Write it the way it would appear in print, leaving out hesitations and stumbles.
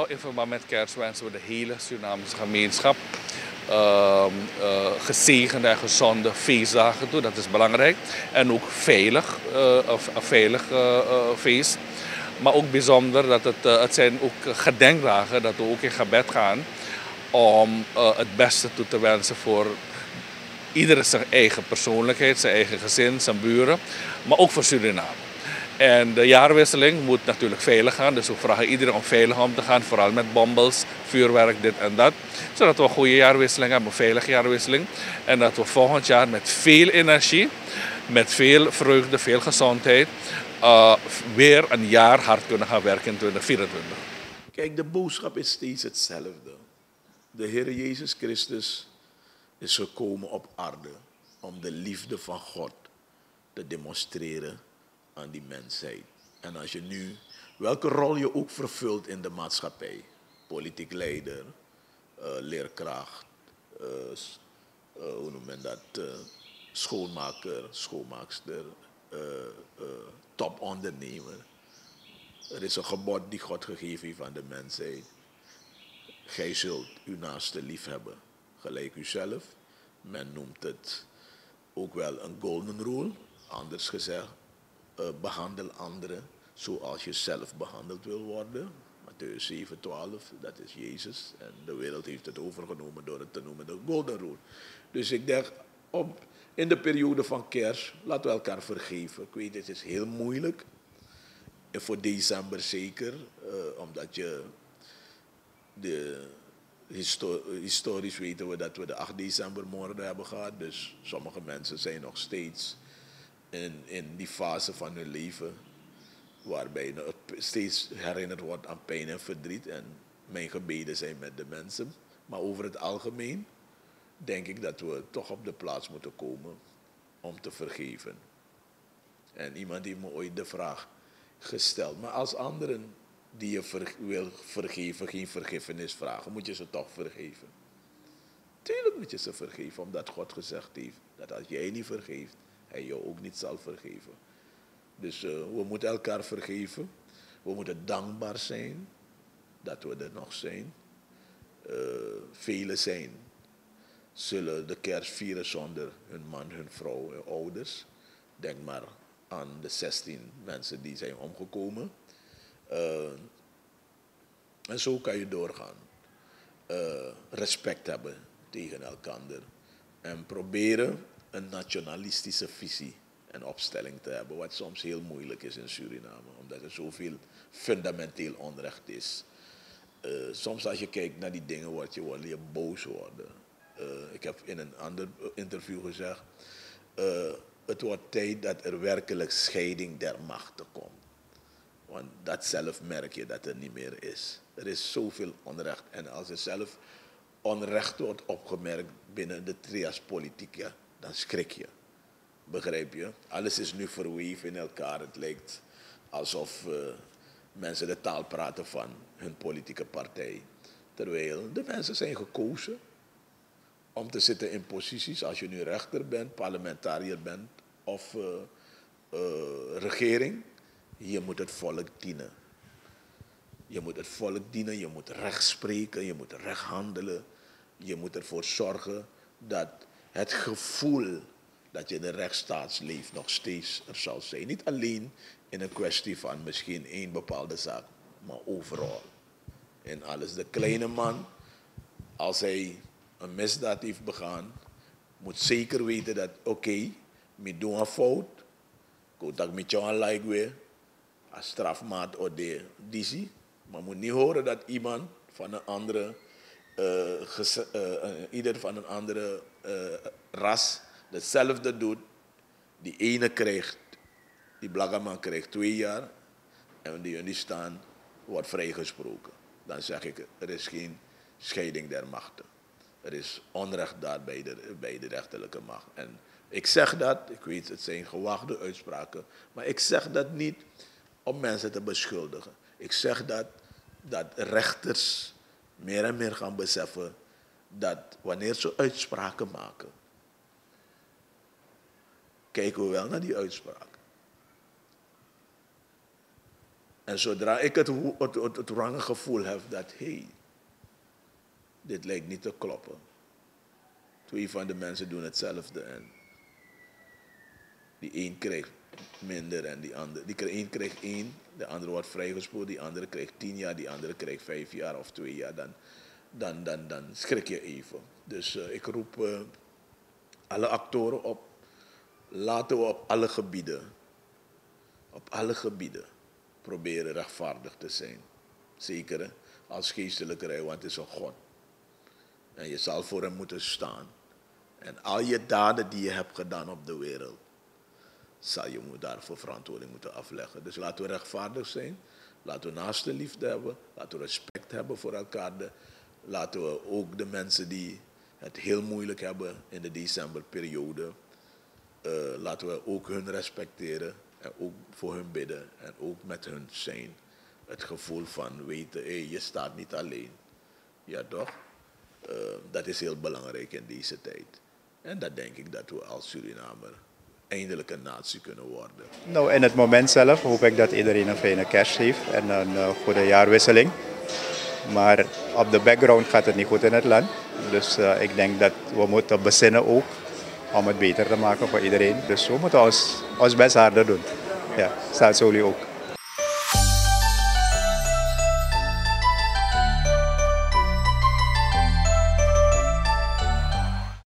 in verband met kerst wensen we de hele Surinamese gemeenschap gezegende en gezonde feestdagen toe. Dat is belangrijk. En ook veilig, een veilig feest. Maar ook bijzonder dat het zijn ook gedenkdagen, dat we ook in gebed gaan om het beste toe te wensen voor iedere zijn eigen persoonlijkheid, zijn eigen gezin, zijn buren, maar ook voor Suriname. En de jaarwisseling moet natuurlijk veilig gaan, dus we vragen iedereen om veilig om te gaan, vooral met bombels, vuurwerk, dit en dat. Zodat we een goede jaarwisseling hebben, een veilige jaarwisseling. En dat we volgend jaar met veel energie, met veel vreugde, veel gezondheid, weer een jaar hard kunnen gaan werken in 2024. Kijk, de boodschap is steeds hetzelfde. De Heer Jezus Christus is gekomen op aarde om de liefde van God te demonstreren aan die mensheid. En als je nu, welke rol je ook vervult in de maatschappij, politiek leider, leerkracht, hoe noem men dat, schoonmaker, schoonmaakster, topondernemer. Er is een gebod die God gegeven heeft aan de mensheid. Gij zult uw naaste lief hebben, gelijk uzelf. Men noemt het ook wel een golden rule, anders gezegd. Behandel anderen zoals je zelf behandeld wil worden. Mattheüs 7:12, dat is Jezus. En de wereld heeft het overgenomen door het te noemen de golden rule. Dus ik denk, in de periode van kerst, laten we elkaar vergeven. Ik weet, het is heel moeilijk. En voor december zeker, omdat je historisch weten we dat we de 8 december moorden hebben gehad. Dus sommige mensen zijn nog steeds in die fase van hun leven waarbij het steeds herinnerd wordt aan pijn en verdriet. En mijn gebeden zijn met de mensen. Maar over het algemeen denk ik dat we toch op de plaats moeten komen om te vergeven. En iemand heeft me ooit de vraag gesteld, maar als anderen die je wil vergeven geen vergiffenis vragen, moet je ze toch vergeven? Tuurlijk moet je ze vergeven, omdat God gezegd heeft dat als jij niet vergeeft, hij jou ook niet zal vergeven. Dus we moeten elkaar vergeven. We moeten dankbaar zijn dat we er nog zijn. Velen zullen de kerst vieren zonder hun man, hun vrouw, hun ouders. Denk maar aan de 16 mensen die zijn omgekomen. En zo kan je doorgaan. Respect hebben tegen elkaar. En proberen een nationalistische visie en opstelling te hebben. Wat soms heel moeilijk is in Suriname. Omdat er zoveel fundamenteel onrecht is. Soms als je kijkt naar die dingen word je boos worden. Ik heb in een ander interview gezegd. Het wordt tijd dat er werkelijk scheiding der machten komt. Want dat zelf merk je dat er niet meer is. Er is zoveel onrecht. En als er zelf onrecht wordt opgemerkt binnen de trias politica, dan schrik je. Begrijp je? Alles is nu verweven in elkaar. Het lijkt alsof mensen de taal praten van hun politieke partij. Terwijl de mensen zijn gekozen om te zitten in posities, als je nu rechter bent, parlementariër bent of regering, je moet het volk dienen. Je moet het volk dienen, je moet recht spreken, je moet recht handelen. Je moet ervoor zorgen dat het gevoel dat je in de rechtsstaat leeft nog steeds er zal zijn. Niet alleen in een kwestie van misschien één bepaalde zaak, maar overal. In alles. De kleine man, als hij een misdaad heeft begaan, moet zeker weten dat oké, ik doe een fout, ik dat met jou like weer, als strafmaat of de disi, maar moet niet horen dat iemand van een andere, ieder van een andere ras hetzelfde doet. Die ene krijgt, die blagaman krijgt 2 jaar en die staan wordt vrijgesproken. Dan zeg ik, er is geen scheiding der machten. Er is onrecht daar bij de rechterlijke macht. En ik zeg dat, ik weet het zijn gewaagde uitspraken, maar ik zeg dat niet om mensen te beschuldigen. Ik zeg dat rechters meer en meer gaan beseffen dat wanneer ze uitspraken maken, kijken we wel naar die uitspraken. En zodra ik het wrange gevoel heb dat, hey, dit lijkt niet te kloppen. Twee van de mensen doen hetzelfde en die een krijgt minder en die andere, die een krijgt 1, de andere wordt vrijgesproken, die andere krijgt 10 jaar, die andere krijgt 5 jaar of 2 jaar, dan schrik je even. Dus ik roep alle actoren op, laten we op alle gebieden proberen rechtvaardig te zijn. Zeker hè, als geestelijke rij, want het is een God. En je zal voor hem moeten staan. En al je daden die je hebt gedaan op de wereld, zal je daarvoor verantwoording moeten afleggen. Dus laten we rechtvaardig zijn. Laten we naaste liefde hebben. Laten we respect hebben voor elkaar. Laten we ook de mensen die het heel moeilijk hebben in de decemberperiode, laten we ook hun respecteren en ook voor hun bidden en ook met hun zijn. Het gevoel van weten, hey, je staat niet alleen. Ja toch? Dat is heel belangrijk in deze tijd. En dat denk ik dat we als Surinamer eindelijk een natie kunnen worden. Nou, in het moment zelf hoop ik dat iedereen een fijne kerst heeft en een goede jaarwisseling. Maar op de background gaat het niet goed in het land. Dus ik denk dat we moeten bezinnen ook om het beter te maken voor iedereen. Dus we moeten ons best harder doen. Ja, staat jullie ook.